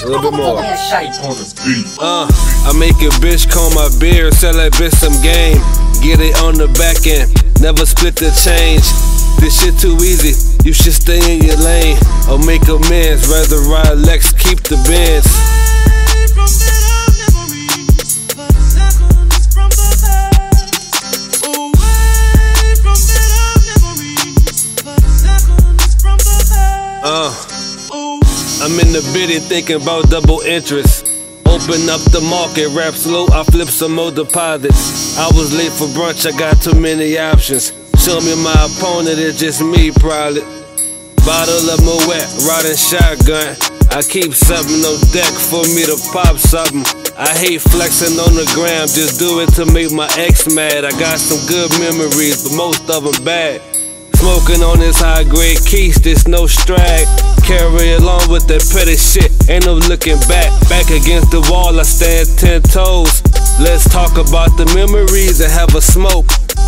little bit more. I make a bitch comb my beard, sell that bitch some game. Get it on the back end, never split the change. This shit too easy, you should stay in your lane. Or make amends, rather ride Lex, keep the Benz. I'm in the biddy thinking about double interest. Open up the market, rap slow, I flip some more deposits. I was late for brunch, I got too many options. Show me my opponent, it's just me probably. Bottle of Moet, riding shotgun. I keep something on deck for me to pop something. I hate flexing on the gram, just do it to make my ex mad. I got some good memories, but most of them bad. Smoking on this high grade keys, this no strag. Carry along with that petty shit, ain't no looking back. Back against the wall, I stand 10 toes. Let's talk about the memories and have a smoke.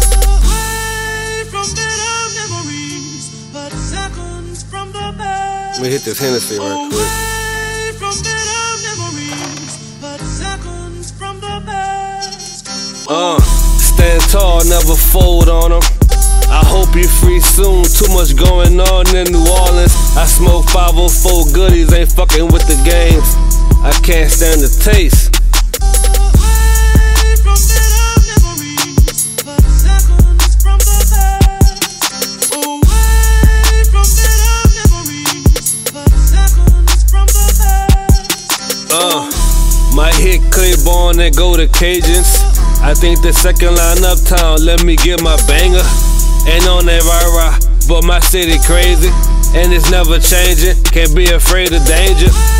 Let me hit this Hennessy right quick. Stand tall, never fold on them. I hope you free soon, too much going on in New Orleans. I smoke 504 goodies, ain't fucking with the games. I can't stand the taste. Might hit Claiborne and go to Cajuns. I think the second line uptown, let me get my banger. Ain't on that rah-rah, but my city crazy, and it's never changing. Can't be afraid of danger.